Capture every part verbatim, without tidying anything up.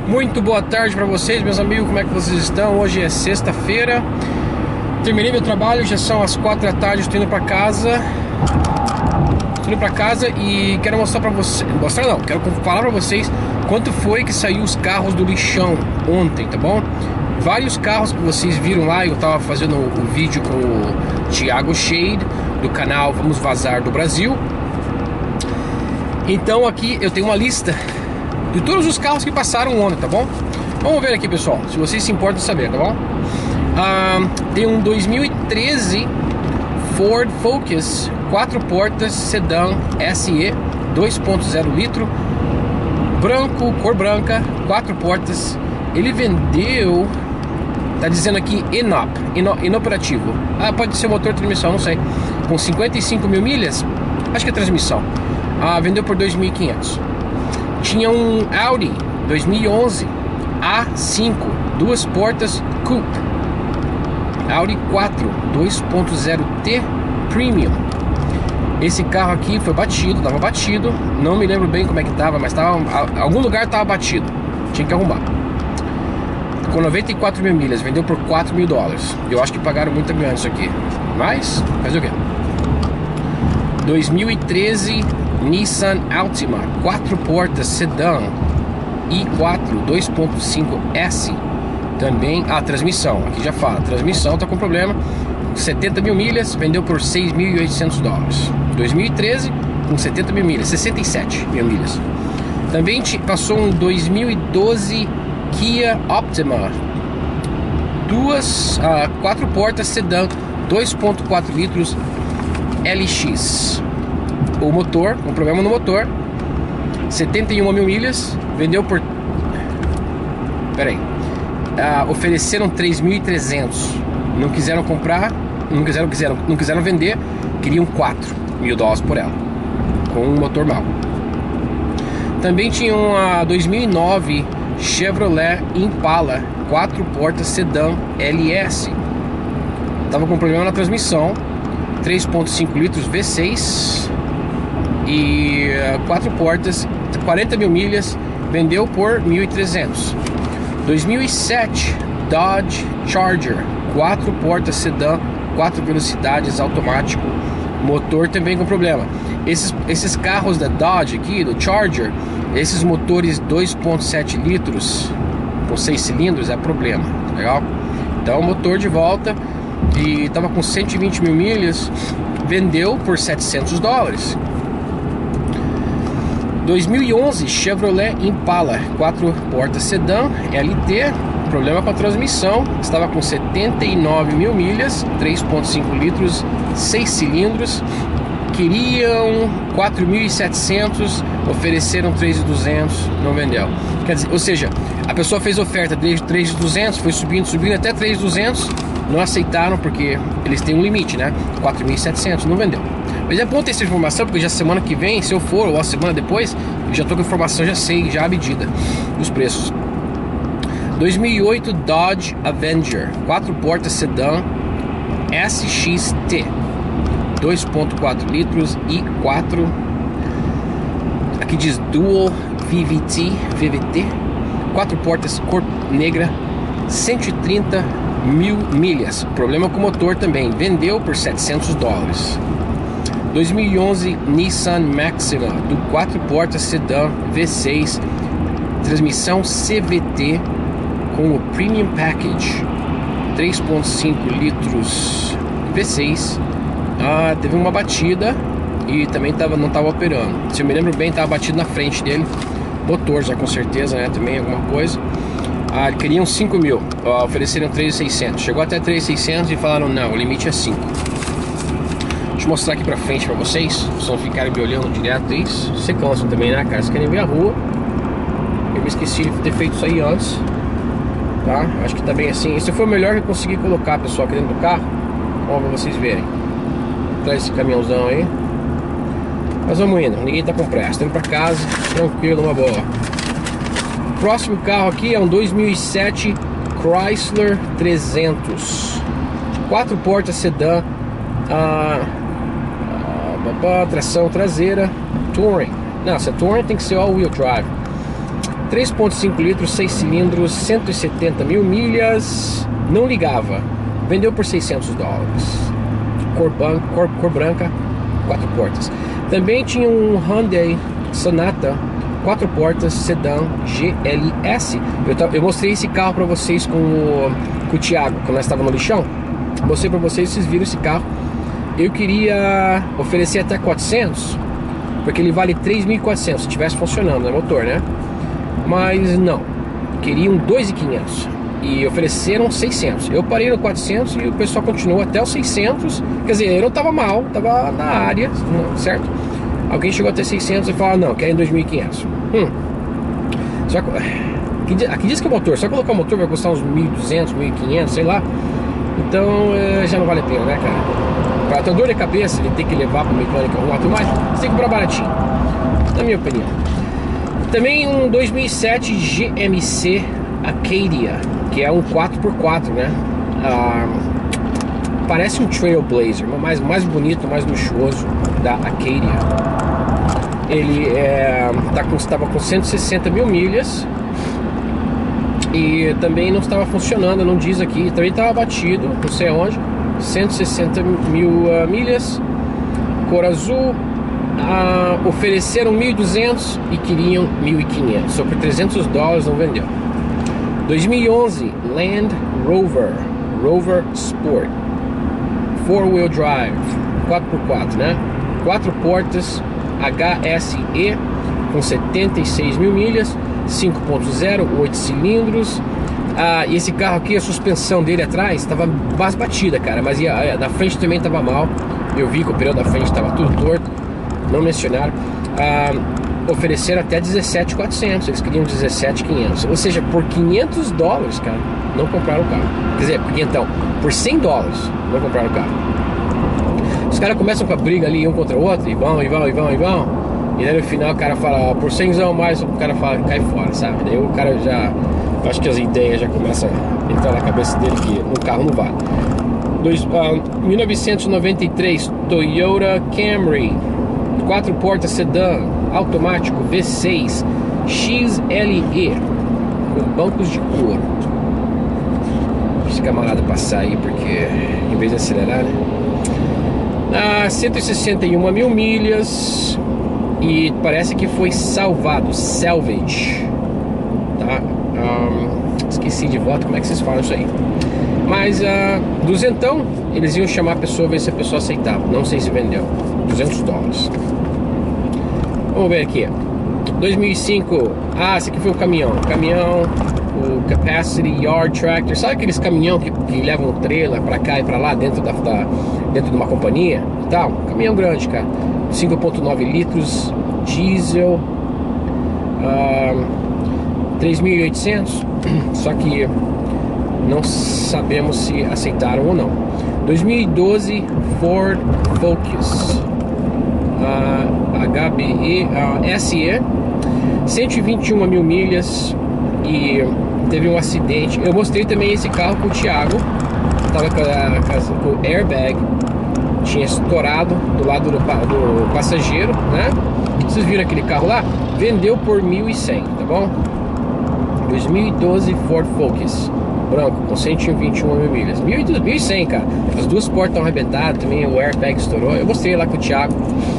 Muito boa tarde para vocês, meus amigos, como é que vocês estão? Hoje é sexta-feira, terminei meu trabalho, já são as quatro da tarde, estou indo para casa. Estou indo para casa e quero mostrar para vocês, mostrar não, quero falar para vocês quanto foi que saiu os carros do lixão ontem, tá bom? Vários carros que vocês viram lá, eu estava fazendo o um vídeo com o Thiago Shade, do canal Vamos Vazar do Brasil. Então aqui eu tenho uma lista de todos os carros que passaram ontem, tá bom? Vamos ver aqui, pessoal, se vocês se importam de saber, tá bom? Ah, tem um dois mil e treze Ford Focus quatro portas sedã S E dois ponto zero litro, branco, cor branca, quatro portas. Ele vendeu, tá dizendo aqui inop, ino, inoperativo. Ah, pode ser motor, transmissão, não sei. Com cinquenta e cinco mil milhas, acho que é transmissão. Ah, vendeu por dois mil e quinhentos. Tinha um Audi dois mil e onze A cinco, duas portas, coupe. Audi quatro dois ponto zero T Premium. Esse carro aqui foi batido, tava batido. Não me lembro bem como é que tava, mas tava, algum lugar tava batido. Tinha que arrumar. Com noventa e quatro mil milhas, vendeu por quatro mil dólares. Eu acho que pagaram muito grande isso aqui. Mas, fazer o quê? dois mil e treze Nissan Altima quatro portas sedã i quatro dois ponto cinco S. Também a transmissão, aqui já fala, transmissão tá com problema. setenta mil milhas, vendeu por seis mil e oitocentos dólares. dois mil e treze com setenta mil milhas, sessenta e sete mil milhas. Também passou um dois mil e doze Kia Optima, duas, uh, quatro portas sedã, dois ponto quatro litros L X. O motor, um problema no motor, setenta e uma mil milhas, vendeu por, pera aí, uh, ofereceram três mil e trezentos, não quiseram comprar, não quiseram, quiseram, não quiseram vender, queriam quatro mil dólares por ela, com um motor mau. Também tinha uma dois mil e nove Chevrolet Impala quatro portas sedã L S, tava com problema na transmissão, três ponto cinco litros V seis e quatro portas, quarenta mil milhas, vendeu por mil e trezentos. dois mil e sete Dodge Charger quatro portas sedã, quatro velocidades, automático, motor também com problema. Esses, esses carros da Dodge aqui, do Charger, esses motores dois ponto sete litros com seis cilindros é problema, legal? Então motor de volta, e tava com cento e vinte mil milhas, vendeu por setecentos dólares. dois mil e onze Chevrolet Impala quatro portas sedã L T, problema com a transmissão, estava com setenta e nove mil milhas, três ponto cinco litros, seis cilindros, queriam quatro mil e setecentos, ofereceram três mil e duzentos, não vendeu. Quer dizer, ou seja, a pessoa fez oferta de três mil e duzentos, foi subindo, subindo até três mil e duzentos, não aceitaram porque eles têm um limite, né? quatro mil e setecentos, não vendeu. Mas é bom ter essa informação, porque já semana que vem, se eu for, ou a semana depois, eu já tô com informação, já sei, já a medida dos preços. dois mil e oito Dodge Avenger quatro portas sedã S X T, dois ponto quatro litros i quatro, aqui diz Dual V V T, V V T, quatro portas, cor negra, cento e trinta mil milhas, problema com o motor também, vendeu por setecentos dólares. dois mil e onze Nissan Maxima, do quatro portas sedã V seis, transmissão C V T com o Premium Package, três ponto cinco litros V seis. Ah, teve uma batida e também tava, não estava operando. Se eu me lembro bem, estava batido na frente dele. Motor já com certeza, né? Também alguma coisa. Ah, queriam cinco mil, ah, ofereceram três mil e seiscentos. Chegou até três mil e seiscentos e falaram não, o limite é cinco. Deixa eu mostrar aqui pra frente pra vocês, se não ficarem me olhando direto. Isso, você cansa também, né, cara? Vocês querem ver a rua. Eu me esqueci de ter feito isso aí antes, tá? Acho que tá bem assim. Esse foi o melhor que eu consegui colocar, pessoal, aqui dentro do carro. Vamos pra vocês verem. Traz esse caminhãozão aí. Mas vamos indo, ninguém tá com pressa. Tô indo pra casa, tranquilo, uma boa. O próximo carro aqui é um dois mil e sete Chrysler trezentos, quatro portas sedã, ah, ah, tração traseira, Touring. Não, se é Touring tem que ser all-wheel drive. três ponto cinco litros, seis cilindros, cento e setenta mil milhas. Não ligava. Vendeu por seiscentos dólares. Cor, ban cor, cor branca, quatro portas. Também tinha um Hyundai Sonata, quatro portas, sedã G L S. Eu, eu mostrei esse carro para vocês com o, com o Thiago, quando nós estávamos no lixão. Mostrei para vocês, vocês viram esse carro. Eu queria oferecer até quatrocentos, porque ele vale três mil e quatrocentos se tivesse funcionando, né, motor, né? Mas não, queriam dois mil e quinhentos e ofereceram seiscentos. Eu parei no quatrocentos e o pessoal continuou até os seiscentos. Quer dizer, eu não tava mal, tava na área, certo? Alguém chegou até seiscentos e falou: não, querem dois mil e quinhentos. Hum. Só que, aqui, aqui diz que o motor, só colocar o motor vai custar uns mil e duzentos, mil e quinhentos, sei lá. Então é, já não vale a pena, né, cara? Pra ter dor de cabeça, ele tem que levar para o mecânico arrumar tudo mais, você tem que comprar baratinho, na minha opinião. Também um dois mil e sete G M C Acadia, que é um quatro por quatro, né? Ah, parece um Trailblazer, mas mais, mais bonito, mais luxuoso, da Acadia. Ele é, tá com, estava com cento e sessenta mil milhas e também não estava funcionando, não diz aqui. Também estava batido, não sei onde. Cento e sessenta mil uh, milhas, cor azul. Uh, ofereceram mil e duzentos e queriam mil e quinhentos, só por trezentos dólares não vendeu. dois mil e onze Land Rover Rover Sport four wheel drive, quatro por quatro, né? quatro portas, H S E, com setenta e seis mil milhas, cinco ponto zero, oito cilindros. Ah, e esse carro aqui, a suspensão dele atrás estava base batida, cara, mas a, a da frente também estava mal. Eu vi que o pneu da frente estava tudo torto, não mencionaram. Ah, ofereceram até dezessete mil e quatrocentos, eles queriam dezessete mil e quinhentos, ou seja, por quinhentos dólares, cara, não compraram o carro. Quer dizer, então, por cem dólares, não compraram o carro. Os caras começam com a briga ali um contra o outro, e vão, e vão, e vão, e vão. E daí no final o cara fala, ó, por cem mais, o cara fala, cai fora, sabe? Daí o cara já, eu acho que as ideias já começam a entrar na cabeça dele que um carro não vale. Dois, uh, mil novecentos e noventa e três Toyota Camry, quatro portas sedã, automático V seis X L E, com bancos de couro. Deixa esse camarada passar aí, porque em vez de acelerar, né? Ah, cento e sessenta e uma mil milhas e parece que foi salvado, salvage, tá? Um, esqueci de volta como é que vocês falam isso aí. Mas uh, duzentão, eles iam chamar a pessoa, ver se a pessoa aceitava. Não sei se vendeu. duzentos dólares. Vamos ver aqui. dois mil e cinco. Ah, esse aqui foi o caminhão. Caminhão, o Capacity Yard Tractor. Sabe aqueles caminhão que, que levam trailer pra cá e pra lá dentro, da, da, dentro de uma companhia e tal? Caminhão grande, cara. cinco ponto nove litros, diesel. Uh, três mil e oitocentos. Só que não sabemos se aceitaram ou não. dois mil e doze Ford Focus, uh, H B E, uh, S E, cento e vinte e uma mil milhas e teve um acidente. Eu mostrei também esse carro com o Thiago. Tava com, a, com o airbag, tinha estourado do lado do, do passageiro, né? Vocês viram aquele carro lá? Vendeu por mil e cem, tá bom? dois mil e doze Ford Focus branco, com cento e vinte e uma mil milhas, mil e cem, cara. As duas portas estão arrebentadas, também o airbag estourou. Eu mostrei lá com o Thiago.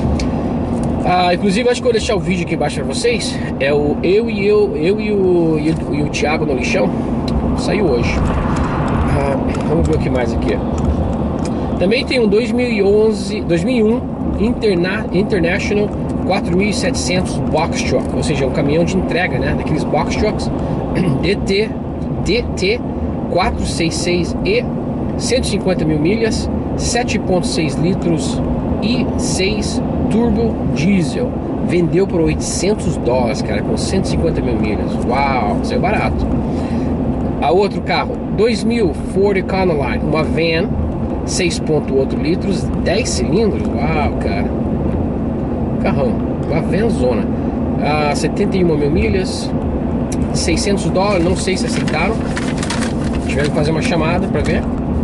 Ah, inclusive, acho que eu vou deixar o vídeo aqui embaixo pra vocês. É o eu e eu, eu e o, e o, e o Thiago no lixão. Saiu hoje. Ah, vamos ver o que mais aqui. Também tem um dois mil e onze, dois mil e um Interna, International quatro mil e setecentos Box Truck, ou seja, um caminhão de entrega, né? Daqueles Box Trucks D T D T quatrocentos e sessenta e seis E, cento e cinquenta mil milhas, sete ponto seis litros e seis turbo diesel. Vendeu por oitocentos dólares, cara, com cento e cinquenta mil milhas. Uau, isso é barato. A outro carro, dois mil Ford Econoline, uma van, seis ponto oito litros, dez cilindros. Uau, cara, carrão, uma vanzona. Ah, setenta e uma mil milhas, seiscentos dólares, não sei se aceitaram. Tiveram que fazer uma chamada para ver.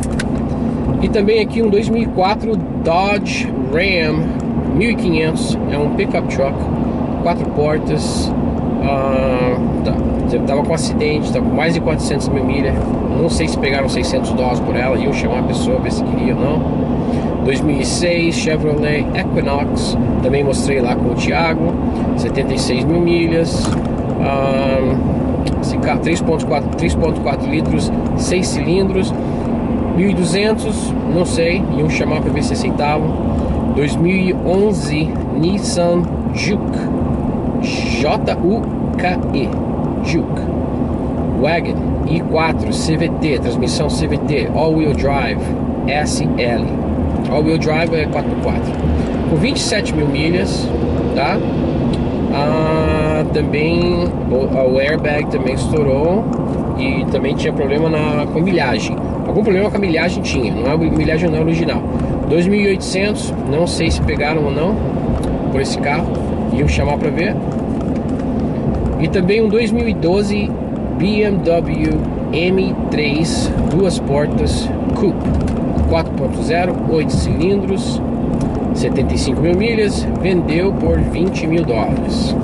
E também aqui um dois mil e quatro Dodge Ram mil e quinhentos, é um pickup truck, quatro portas, Ah, tá. Tava com acidente, tava com mais de quatrocentos mil milhas. Não sei se pegaram seiscentos dólares por ela. Iam chamar a pessoa, ver se queria ou não. dois mil e seis Chevrolet Equinox, também mostrei lá com o Thiago, setenta e seis mil milhas. Ah, esse carro três ponto quatro litros, seis cilindros, mil e duzentos, não sei, iam chamar para ver se aceitavam. dois mil e onze Nissan Juke, J U K E, Juke Wagon i quatro C V T, transmissão C V T, all-wheel drive, S L, all-wheel drive é quatro por quatro, com vinte e sete mil milhas, tá? Ah, também o airbag também estourou e também tinha problema na, com milhagem. Algum problema com a milhagem tinha, não é a milhagem não é original. dois mil e oitocentos, não sei se pegaram ou não por esse carro, iam chamar para ver. E também um dois mil e doze B M W M três, duas portas, Coupe, quatro ponto zero, oito cilindros, setenta e cinco mil milhas, vendeu por vinte mil dólares.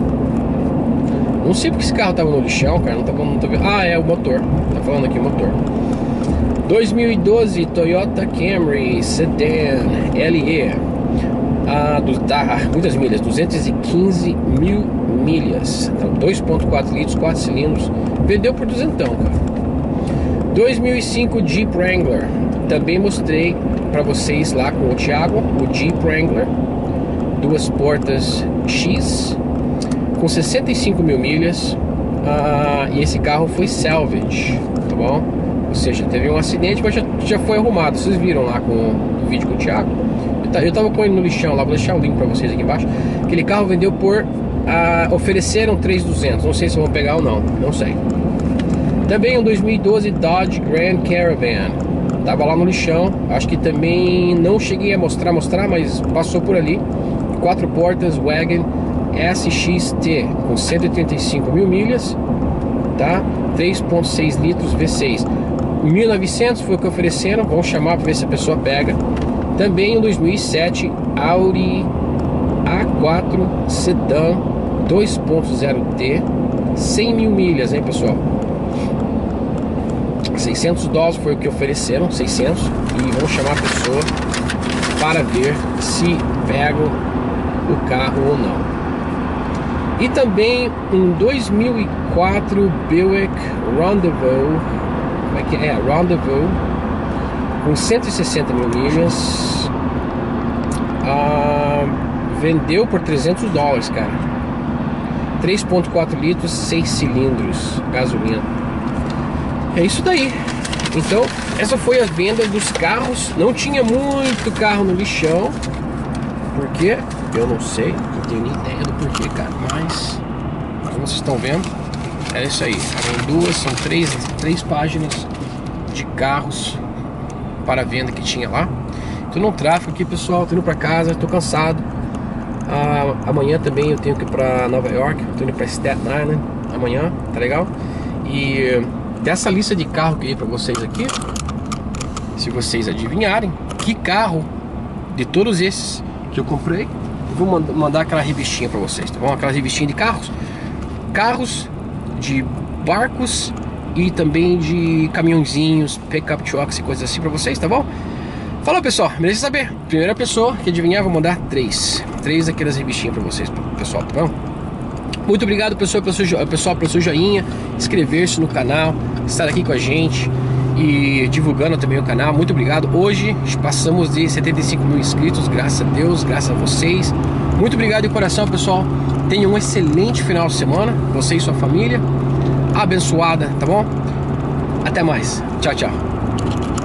Não sei porque esse carro tava no lixão, cara, não tá, não tá vendo. Ah, é o motor, tá falando aqui o motor. dois mil e doze Toyota Camry Sedan L E, ah, do, tá, muitas milhas, duzentas e quinze mil milhas, então, dois ponto quatro litros, quatro cilindros, vendeu por duzentão, cara. dois mil e cinco Jeep Wrangler, também mostrei para vocês lá com o Thiago, o Jeep Wrangler, duas portas X, com sessenta e cinco mil milhas, ah, e esse carro foi salvage, tá bom? Ou seja, teve um acidente, mas já, já foi arrumado. Vocês viram lá com o vídeo com o Thiago. Eu, eu tava com ele no lixão lá, vou deixar o link para vocês aqui embaixo. Aquele carro vendeu por, ah, ofereceram três mil e duzentos, não sei se vão pegar ou não, não sei. Também um dois mil e doze Dodge Grand Caravan, tava lá no lixão, acho que também não cheguei a mostrar, mostrar, mas passou por ali. Quatro portas, Wagon S X T, com cento e trinta e cinco mil milhas, tá? três ponto seis litros V seis, mil e novecentos foi o que ofereceram, vamos chamar para ver se a pessoa pega. Também um dois mil e sete Audi A quatro Sedan dois ponto zero T, cem mil milhas, hein, pessoal? seiscentos dólares foi o que ofereceram, seiscentos, e vamos chamar a pessoa para ver se pegam o carro ou não. E também um dois mil e quatro Buick Rendezvous, como é que é? Rendezvous, com cento e sessenta mil milhas, ah, vendeu por trezentos dólares, cara. três ponto quatro litros, seis cilindros, gasolina. É isso daí. Então, essa foi a venda dos carros. Não tinha muito carro no lixão. Por quê? Eu não sei. Não tenho nem ideia do porquê, cara. Mas, como vocês estão vendo, é isso aí. Tem duas, são três, três páginas de carros para venda que tinha lá. Tô no tráfego aqui, pessoal. Tô indo pra casa, tô cansado. Ah, amanhã também eu tenho que ir pra Nova York. Tô indo pra Staten Island amanhã, tá legal? E dessa lista de carro que eu dei pra vocês aqui, se vocês adivinharem que carro de todos esses que eu comprei, eu vou mandar aquela revistinha pra vocês, tá bom? Aquela revistinha de carros, carros, de barcos e também de caminhãozinhos, pick-up trucks e coisas assim pra vocês, tá bom? Falou, pessoal, beleza saber? Primeira pessoa que adivinhar, vou mandar três três daquelas revistinhas pra vocês, pessoal, tá bom? Muito obrigado, pessoal, pelo seu, pessoal, pelo seu joinha, inscrever-se no canal, estar aqui com a gente e divulgando também o canal. Muito obrigado. Hoje passamos de setenta e cinco mil inscritos, graças a Deus, graças a vocês. Muito obrigado de coração, pessoal. Tenham um excelente final de semana, você e sua família, abençoada, tá bom? Até mais. Tchau, tchau.